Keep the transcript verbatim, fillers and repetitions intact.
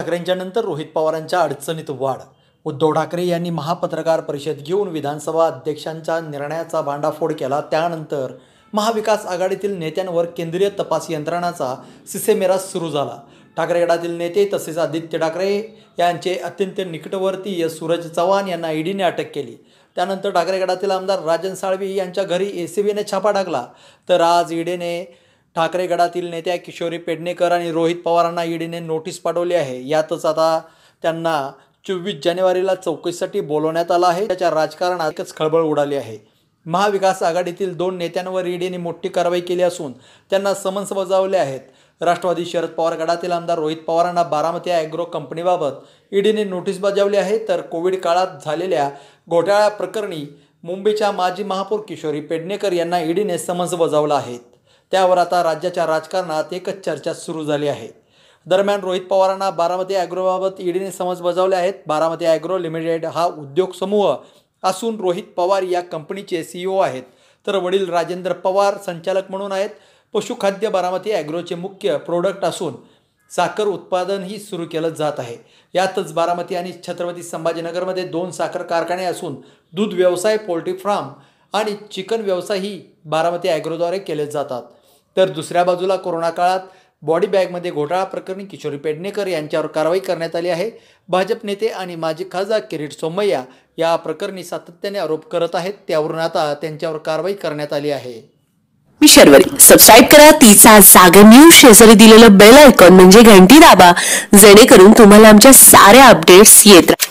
ठाकरेंच्या नंतर रोहित पवारांच्या अडचणीत वाढ. उद्धव ठाकरे यांनी महापत्रकार परिषद घेऊन विधानसभा अध्यक्षांच्या निर्णयाचा भांडाफोड केला. त्यानंतर महाविकास आघाडीतील नेत्यांवर केंद्रीय तपास यंत्रणाचा सिसेमेरा सुरू झाला. ठाकरे गटातील नेते तसेच आदित्य ठाकरे यांचे अत्यंत निकटवर्तीय सूरज चव्हाण यांना ईडीने अटक केली. त्यानंतर ठाकरे गटातील आमदार राजन साळवी यांच्या घरी एसीबीने छापा टाकला. तर आज ईडीने ठाकरे गटातील नेत्या किशोरी पेडणेकर आणि रोहित पवारांना ईडीने नोटीस पाठवली आहे. यातच आता त्यांना चोवीस जानेवारीला चौकशीसाठी बोलवण्यात आलं आहे. त्याच्या राजकारणात एकच खळबळ उडाली आहे. महाविकास आघाडीतील दोन नेत्यांवर ईडीने मोठी कारवाई केली असून त्यांना समन्स बजावले आहेत. राष्ट्रवादी शरद पवार गटातील आमदार रोहित पवारांना बारामती ॲग्रो कंपनीबाबत ईडीने नोटीस बजावली आहे. तर कोविड काळात झालेल्या घोटाळ्या प्रकरणी मुंबईच्या माजी महापौर किशोरी पेडणेकर यांना ईडीने समन्स बजावलं आहे. त्यावर आता राज्याच्या राजकारणात एकच चर्चा सुरू झाली आहे. दरम्यान रोहित पवारांना बारामती ॲग्रोबाबत ईडीने समन्स बजावले आहेत. बारामती ॲग्रो लिमिटेड हा उद्योग समूह असून रोहित पवार या कंपनीचे सीईओ आहेत. तर वडील राजेंद्र पवार संचालक म्हणून आहेत. पशुखाद्य बारामती ॲग्रोचे मुख्य प्रोडक्ट असून साखर उत्पादनही सुरू केलं जात आहे. यातच बारामती आणि छत्रपती संभाजीनगरमध्ये दोन साखर कारखाने असून दूध व्यवसाय, पोल्ट्री फार्म आणि चिकन व्यवसायही बारामती ॲग्रोद्वारे केले जातात. तर दुसऱ्या बाजूला कोरोना काळात बॉडी बॅगमध्ये घोटाळा प्रकरणी किशोरी पेडणेकर यांच्यावर कारवाई करण्यात आली आहे. भाजप नेते आणि माजी खासदार किरीट सोमय्या या प्रकरणी सातत्याने आरोप करत आहेत. त्यावरून आता त्यांच्यावर कारवाई करण्यात आली आहे. मी शर्वरी. सबस्क्राईब करा तिचा जागर न्यूज. शेजारी दिलेलं बेल आयकॉन म्हणजे घंटी दाबा, जेणेकरून तुम्हाला आमच्या साऱ्या अपडेट्स येत राहतील.